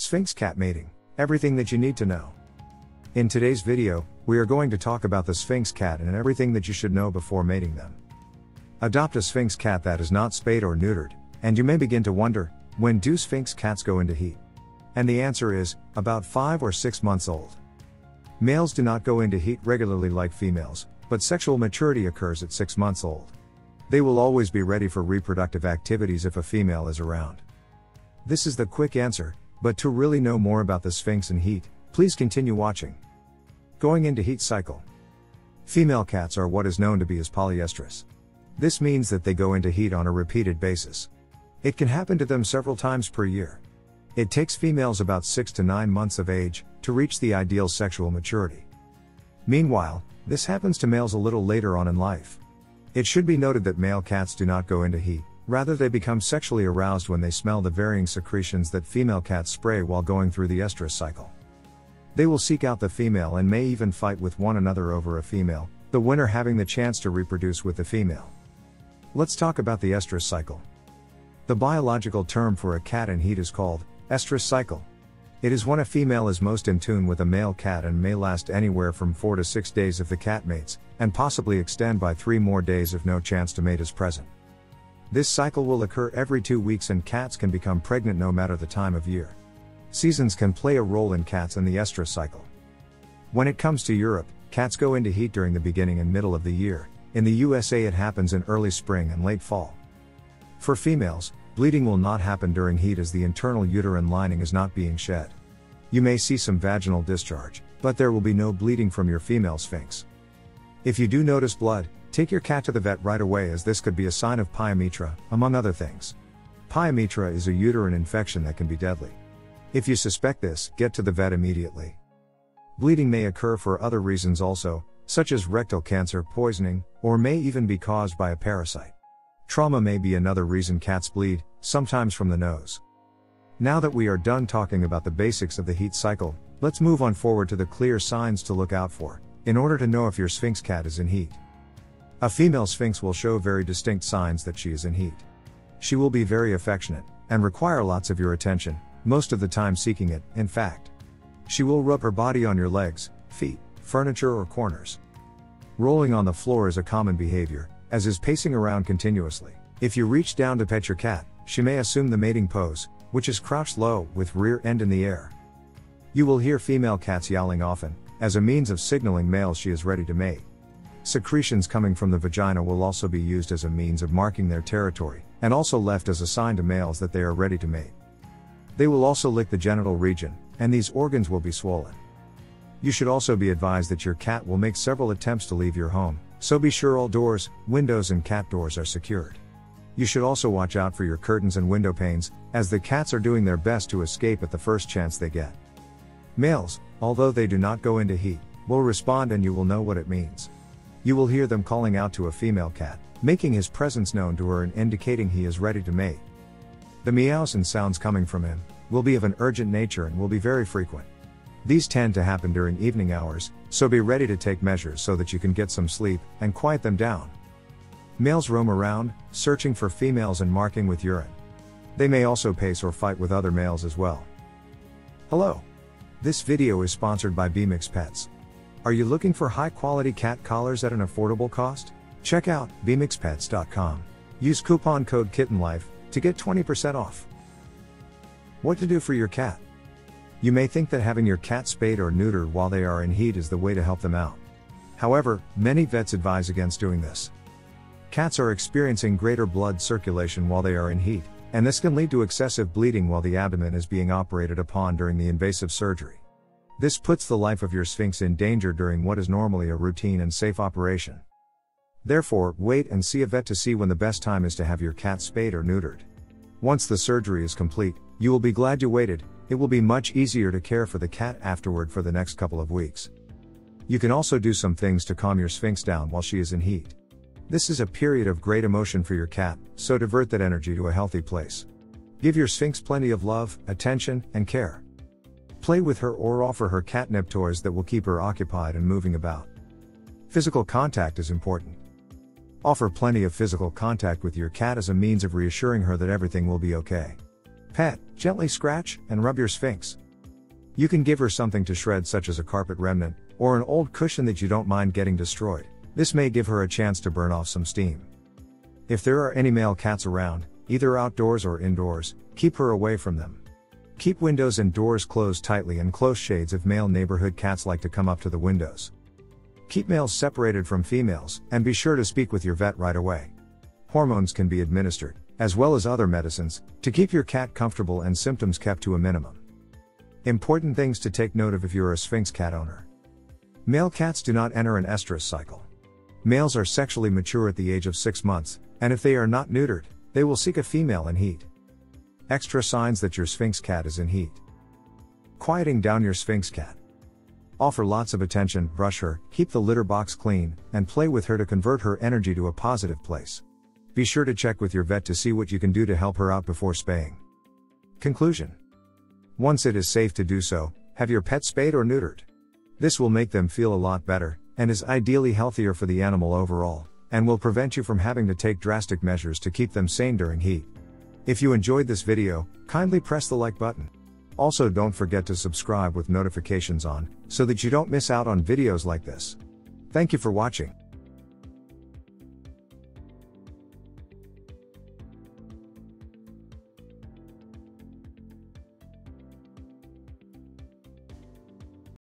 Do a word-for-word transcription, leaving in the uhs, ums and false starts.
Sphinx cat mating. Everything that you need to know. In today's video, we are going to talk about the Sphinx cat and everything that you should know before mating them. Adopt a Sphinx cat that is not spayed or neutered, and you may begin to wonder, when do Sphinx cats go into heat? And the answer is, about five or six months old. Males do not go into heat regularly like females, but sexual maturity occurs at six months old. They will always be ready for reproductive activities if a female is around. This is the quick answer, but to really know more about the Sphinx and heat, please continue watching. Going into heat cycle. Female cats are what is known to be as polyestrous. This means that they go into heat on a repeated basis. It can happen to them several times per year. It takes females about six to nine months of age to reach the ideal sexual maturity. Meanwhile, this happens to males a little later on in life. It should be noted that male cats do not go into heat, rather they become sexually aroused when they smell the varying secretions that female cats spray while going through the estrus cycle. They will seek out the female and may even fight with one another over a female, the winner having the chance to reproduce with the female. Let's talk about the estrus cycle. The biological term for a cat in heat is called estrus cycle. It is when a female is most in tune with a male cat and may last anywhere from four to six days if the cat mates, and possibly extend by three more days if no chance to mate is present. This cycle will occur every two weeks and cats can become pregnant no matter the time of year. Seasons can play a role in cats in the estrus cycle. When it comes to Europe, cats go into heat during the beginning and middle of the year. In the U S A it happens in early spring and late fall. For females, bleeding will not happen during heat as the internal uterine lining is not being shed. You may see some vaginal discharge, but there will be no bleeding from your female sphinx. If you do notice blood, take your cat to the vet right away as this could be a sign of pyometra, among other things. Pyometra is a uterine infection that can be deadly. If you suspect this, get to the vet immediately. Bleeding may occur for other reasons also, such as rectal cancer, poisoning, or may even be caused by a parasite. Trauma may be another reason cats bleed, sometimes from the nose. Now that we are done talking about the basics of the heat cycle, let's move on forward to the clear signs to look out for, in order to know if your Sphinx cat is in heat. A female Sphinx will show very distinct signs that she is in heat. She will be very affectionate, and require lots of your attention, most of the time seeking it, in fact. She will rub her body on your legs, feet, furniture or corners. Rolling on the floor is a common behavior, as is pacing around continuously. If you reach down to pet your cat, she may assume the mating pose, which is crouched low, with rear end in the air. You will hear female cats yowling often, as a means of signaling males she is ready to mate. Secretions coming from the vagina will also be used as a means of marking their territory, and also left as a sign to males that they are ready to mate. They will also lick the genital region, and these organs will be swollen. You should also be advised that your cat will make several attempts to leave your home, so be sure all doors, windows and cat doors are secured. You should also watch out for your curtains and window panes, as the cats are doing their best to escape at the first chance they get. Males, although they do not go into heat, will respond and you will know what it means. You will hear them calling out to a female cat, making his presence known to her and indicating he is ready to mate. The meows and sounds coming from him will be of an urgent nature and will be very frequent. These tend to happen during evening hours, so be ready to take measures so that you can get some sleep and quiet them down. Males roam around, searching for females and marking with urine. They may also pace or fight with other males as well. Hello. This video is sponsored by B-Mix Pets. Are you looking for high-quality cat collars at an affordable cost? Check out b mix pets dot com. Use coupon code KittenLife to get twenty percent off. What to do for your cat? You may think that having your cat spayed or neutered while they are in heat is the way to help them out. However, many vets advise against doing this. Cats are experiencing greater blood circulation while they are in heat, and this can lead to excessive bleeding while the abdomen is being operated upon during the invasive surgery. This puts the life of your Sphinx in danger during what is normally a routine and safe operation. Therefore, wait and see a vet to see when the best time is to have your cat spayed or neutered. Once the surgery is complete, you will be glad you waited. It will be much easier to care for the cat afterward for the next couple of weeks. You can also do some things to calm your Sphinx down while she is in heat. This is a period of great emotion for your cat, so divert that energy to a healthy place. Give your Sphinx plenty of love, attention, and care. Play with her or offer her catnip toys that will keep her occupied and moving about. Physical contact is important. Offer plenty of physical contact with your cat as a means of reassuring her that everything will be okay. Pet, gently scratch and rub your Sphynx. You can give her something to shred, such as a carpet remnant, or an old cushion that you don't mind getting destroyed. This may give her a chance to burn off some steam. If there are any male cats around, either outdoors or indoors, keep her away from them. Keep windows and doors closed tightly and close shades if male neighborhood cats like to come up to the windows. Keep males separated from females, and be sure to speak with your vet right away. Hormones can be administered, as well as other medicines, to keep your cat comfortable and symptoms kept to a minimum. Important things to take note of if you're a Sphynx cat owner. Male cats do not enter an estrus cycle. Males are sexually mature at the age of six months, and if they are not neutered, they will seek a female in heat. Extra signs that your Sphynx cat is in heat. Quieting down your Sphynx cat. Offer lots of attention, brush her, keep the litter box clean, and play with her to convert her energy to a positive place. Be sure to check with your vet to see what you can do to help her out before spaying. Conclusion. Once it is safe to do so, have your pet spayed or neutered. This will make them feel a lot better, and is ideally healthier for the animal overall, and will prevent you from having to take drastic measures to keep them sane during heat. If you enjoyed this video, kindly press the like button. Also, don't forget to subscribe with notifications on, so that you don't miss out on videos like this. Thank you for watching.